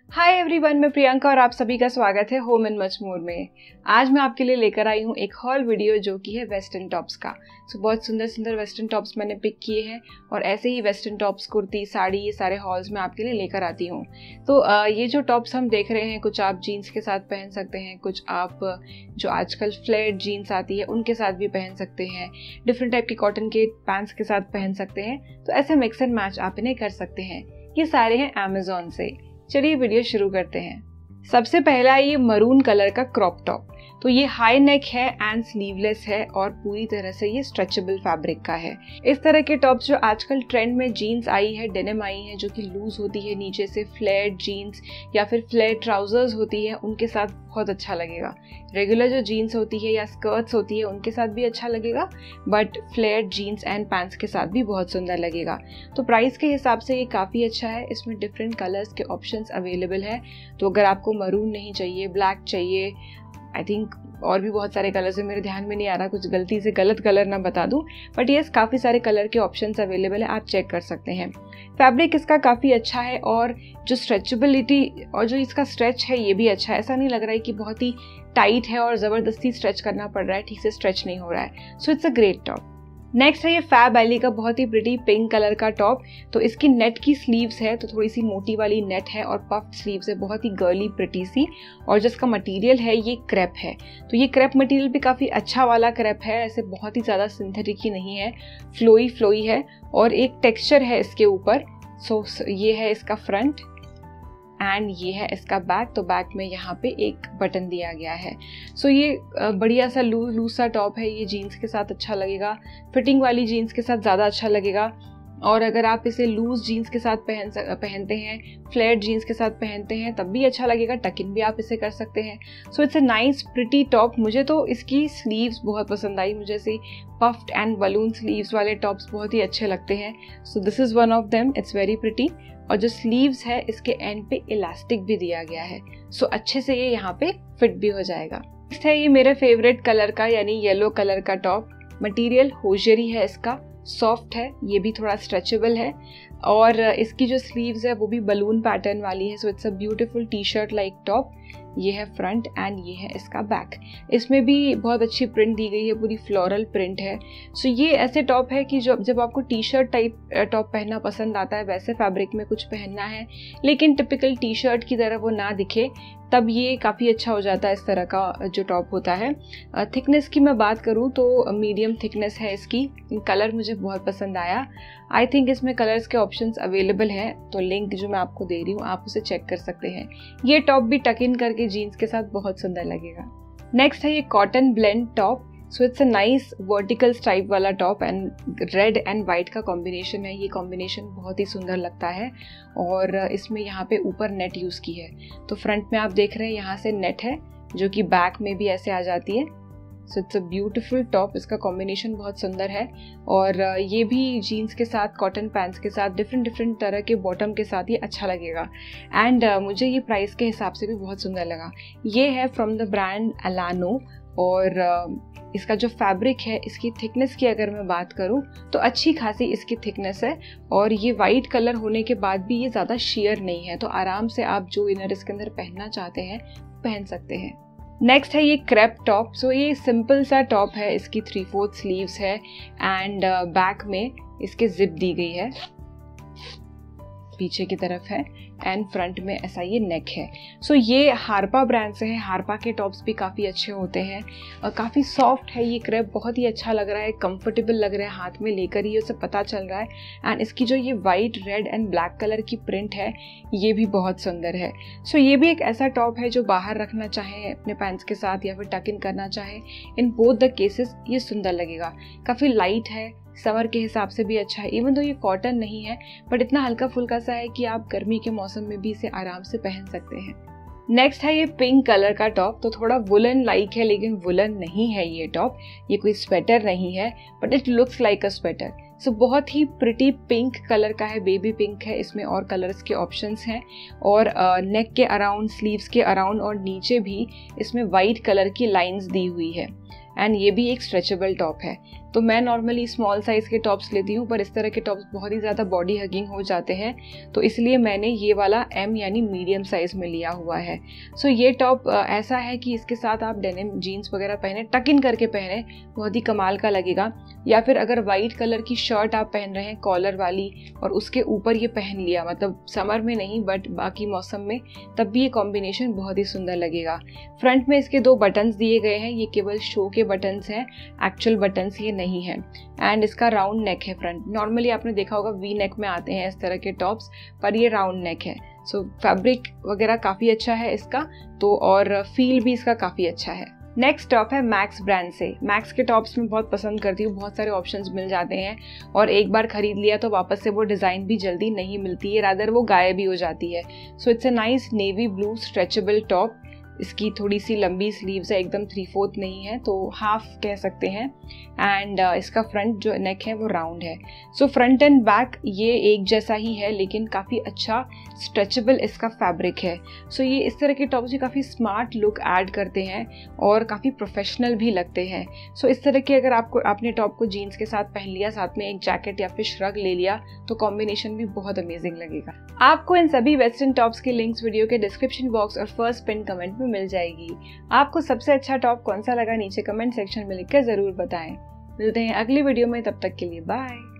Hi everyone, मैं प्रियंका और आप सभी का स्वागत है होम एंड मच मोर में। आज मैं आपके लिए लेकर आई हूँ एक हॉल वीडियो जो कि है वेस्टर्न टॉप्स का। बहुत सुंदर सुंदर वेस्टर्न टॉप्स मैंने पिक किए हैं और ऐसे ही वेस्टर्न टॉप्स, कुर्ती, साड़ी, ये सारे हॉल्स में आपके लिए लेकर आती हूँ। ये जो टॉप्स हम देख रहे हैं, कुछ आप जीन्स के साथ पहन सकते हैं, कुछ आप जो आजकल फ्लेट जीन्स आती है उनके साथ भी पहन सकते हैं, डिफरेंट टाइप के कॉटन के पैंट्स के साथ पहन सकते हैं। तो ऐसे मिक्स एंड मैच आप इन्हें कर सकते हैं। ये सारे हैं अमेजोन से। चलिए वीडियो शुरू करते हैं। सबसे पहला ये मरून कलर का क्रॉप टॉप। तो ये हाई नेक है एंड स्लीवलेस है और पूरी तरह से ये स्ट्रेचेबल फैब्रिक का है। इस तरह के टॉप्स जो आजकल ट्रेंड में जीन्स आई है, डेनिम आई है, जो कि लूज होती है नीचे से, फ्लेट जीन्स या फिर फ्लेट ट्राउजर्स होती है, उनके साथ बहुत अच्छा लगेगा। रेगुलर जो जीन्स होती है या स्कर्ट्स होती है उनके साथ भी अच्छा लगेगा, but flat jeans and pants के साथ भी बहुत सुंदर लगेगा। तो प्राइस के हिसाब से ये काफ़ी अच्छा है। इसमें डिफरेंट कलर्स के ऑप्शंस अवेलेबल है। तो अगर आपको मरून नहीं चाहिए, ब्लैक चाहिए, आई थिंक और भी बहुत सारे कलर्स है, मेरे ध्यान में नहीं आ रहा, कुछ गलती से गलत कलर ना बता दूं, बट यस काफ़ी सारे कलर के ऑप्शंस अवेलेबल है, आप चेक कर सकते हैं। फैब्रिक इसका काफ़ी अच्छा है और जो स्ट्रेचेबिलिटी और जो इसका स्ट्रेच है ये भी अच्छा है। ऐसा नहीं लग रहा है कि बहुत ही टाइट है और ज़बरदस्ती स्ट्रेच करना पड़ रहा है, ठीक से स्ट्रेच नहीं हो रहा है। So it's a great top. Next है ये फैब वैली का बहुत ही प्रिटी पिंक कलर का टॉप। तो इसकी नेट की स्लीव्स है, तो थोड़ी सी मोटी वाली नेट है और पफ्ड स्लीव्स है, बहुत ही गर्ली प्रिटी सी। और जिसका मटेरियल है ये क्रेप है। तो ये क्रेप मटेरियल भी काफ़ी अच्छा वाला क्रेप है, ऐसे बहुत ही ज़्यादा सिंथेटिक ही नहीं है, फ्लोई है और एक टेक्सचर है इसके ऊपर। सो ये है इसका फ्रंट एंड ये है इसका बैक। तो बैक में यहाँ पे एक बटन दिया गया है। सो ये बढ़िया सा लूज सा टॉप है। ये जीन्स के साथ अच्छा लगेगा, फिटिंग वाली जीन्स के साथ ज़्यादा अच्छा लगेगा। और अगर आप इसे लूज जीन्स के साथ पहनते हैं, फ्लेट जीन्स के साथ पहनते हैं, तब भी अच्छा लगेगा। टक इन भी आप इसे कर सकते हैं। So it's a nice pretty top. मुझे तो इसकी स्लीव्स बहुत पसंद आई। मुझे ऐसे पफ्ड एंड बलून स्लीव्स वाले टॉप्स बहुत ही अच्छे लगते हैं। So this is one of them. It's very pretty. और जो स्लीव्स है इसके एंड पे इलास्टिक भी दिया गया है, सो अच्छे से ये यहाँ पे फिट भी हो जाएगा। नेक्स्ट है ये मेरे फेवरेट कलर का यानी येलो कलर का टॉप। मटेरियल होजरी है इसका, सॉफ्ट है, ये भी थोड़ा स्ट्रेचेबल है और इसकी जो स्लीव्स है वो भी बलून पैटर्न वाली है। So it's a beautiful T shirt like top. ये है फ्रंट एंड ये है इसका बैक। इसमें भी बहुत अच्छी प्रिंट दी गई है, पूरी फ्लोरल प्रिंट है। सो ये ऐसे टॉप है कि जब आपको टी शर्ट टाइप टॉप पहनना पसंद आता है, वैसे फैब्रिक में कुछ पहनना है लेकिन टिपिकल टी शर्ट की तरह वो ना दिखे, तब ये काफ़ी अच्छा हो जाता है इस तरह का जो टॉप होता है। थिकनेस की मैं बात करूँ तो मीडियम थिकनेस है इसकी। कलर मुझे बहुत पसंद आया। आई थिंक इसमें कलर्स के ऑप्शंस अवेलेबल हैं, तो लिंक जो मैं आपको दे रही हूँ आप उसे चेक कर सकते हैं। ये टॉप भी टक इन करके जीन्स के साथ बहुत सुंदर लगेगा। नेक्स्ट है ये cotton blend top. So it's a nice vertical stripe वाला top and red and white का कॉम्बिनेशन है। ये कॉम्बिनेशन बहुत ही सुंदर लगता है और इसमें यहाँ पे ऊपर नेट यूज़ की है। तो फ्रंट में आप देख रहे हैं यहाँ से नेट है जो कि बैक में भी ऐसे आ जाती है। So it's a beautiful top. इसका कॉम्बिनेशन बहुत सुंदर है और ये भी जीन्स के साथ, कॉटन पैंट्स के साथ, डिफरेंट तरह के बॉटम के साथ ये अच्छा लगेगा। एंड मुझे ये प्राइस के हिसाब से भी बहुत सुंदर लगा। ये है फ्रॉम द ब्रांड अलानो और इसका जो फैब्रिक है, इसकी थिकनेस की अगर मैं बात करूं तो अच्छी खासी इसकी थिकनेस है और ये वाइट कलर होने के बाद भी ये ज़्यादा शेयर नहीं है, तो आराम से आप जो इनर इसके अंदर पहनना चाहते हैं पहन सकते हैं। नेक्स्ट है ये क्रेप टॉप। सो ये सिंपल सा टॉप है, इसकी 3/4 स्लीव्स है एंड बैक में इसके जिप दी गई है, पीछे की तरफ है एंड फ्रंट में ऐसा ये नेक है। सो ये हारपा ब्रांड से है। हारपा के टॉप्स भी काफ़ी अच्छे होते हैं और काफ़ी सॉफ्ट है ये क्रेप, बहुत ही अच्छा लग रहा है, कंफर्टेबल लग रहा है, हाथ में लेकर ही उसे पता चल रहा है। एंड इसकी जो ये white, red and black colour की प्रिंट है ये भी बहुत सुंदर है। सो ये भी एक ऐसा टॉप है जो बाहर रखना चाहे अपने पैंट्स के साथ या फिर टक इन करना चाहे, इन बोथ द केसेस ये सुंदर लगेगा। काफ़ी लाइट है, समर के हिसाब से भी अच्छा है। इवन तो ये कॉटन नहीं है बट इतना हल्का फुल्का सा है कि आप गर्मी के मौसम में भी इसे आराम से पहन सकते हैं। नेक्स्ट है ये पिंक कलर का टॉप। तो थोड़ा वुलन लाइक है लेकिन वुलन नहीं है ये टॉप, ये कोई स्वेटर नहीं है but it looks like a sweater. So बहुत ही प्रिटी पिंक कलर का है, बेबी पिंक है। इसमें और कलर्स के ऑप्शंस हैं और नेक के अराउंड, स्लीव्स के अराउंड और नीचे भी इसमें वाइट कलर की लाइंस दी हुई है एंड ये भी एक स्ट्रेचेबल टॉप है। तो मैं नॉर्मली स्मॉल साइज़ के टॉप्स लेती हूँ, पर इस तरह के टॉप्स बहुत ही ज़्यादा बॉडी हगिंग हो जाते हैं, तो इसलिए मैंने ये वाला M यानी मीडियम साइज़ में लिया हुआ है। सो ये टॉप ऐसा है कि इसके साथ आप डेनिम जीन्स वगैरह पहने, टक इन करके पहने, बहुत ही कमाल का लगेगा। या फिर अगर वाइट कलर की शर्ट आप पहन रहे हैं कॉलर वाली और उसके ऊपर ये पहन लिया, मतलब समर में नहीं बट बाकी मौसम में, तब भी ये कॉम्बिनेशन बहुत ही सुंदर लगेगा। फ्रंट में इसके 2 बटन्स दिए गए हैं, ये केवल शो के बटन्स हैं, एक्चुअल बटन्स ये नहीं है। एंड इसका राउंड नेक है फ्रंट। नॉर्मली आपने देखा होगा वी नेक में आते हैं इस तरह के टॉप्स, पर ये राउंड नेक है। सो फैब्रिक वगैरह काफ़ी अच्छा है इसका, तो और फील भी इसका काफ़ी अच्छा है। नेक्स्ट टॉप है मैक्स ब्रांड से। मैक्स के टॉप्स मैं बहुत पसंद करती हूँ, बहुत सारे ऑप्शंस मिल जाते हैं और एक बार खरीद लिया तो वापस से वो डिज़ाइन भी जल्दी नहीं मिलती है, रादर वो गायब भी हो जाती है। So it's a nice navy blue stretchable top. इसकी थोड़ी सी लंबी स्लीव्स है, एकदम 3/4 नहीं है, तो हाफ कह सकते हैं। एंड इसका फ्रंट जो नेक है वो राउंड है। सो फ्रंट एंड बैक ये एक जैसा ही है, लेकिन काफ़ी अच्छा स्ट्रेचेबल इसका फैब्रिक है। सो ये इस तरह के टॉप्स भी काफ़ी स्मार्ट लुक ऐड करते हैं और काफ़ी प्रोफेशनल भी लगते हैं। सो इस तरह के अगर आपने टॉप को जीन्स के साथ पहन लिया, साथ में एक जैकेट या फिर श्रग ले लिया, तो कॉम्बिनेशन भी बहुत अमेजिंग लगेगा। आपको इन सभी वेस्टर्न टॉप्स के लिंक्स वीडियो के डिस्क्रिप्शन बॉक्स और फर्स्ट पिन कमेंट में मिल जाएगी। आपको सबसे अच्छा टॉप कौन सा लगा नीचे कमेंट सेक्शन में लिखकर जरूर बताएं। मिलते हैं अगली वीडियो में, तब तक के लिए बाय।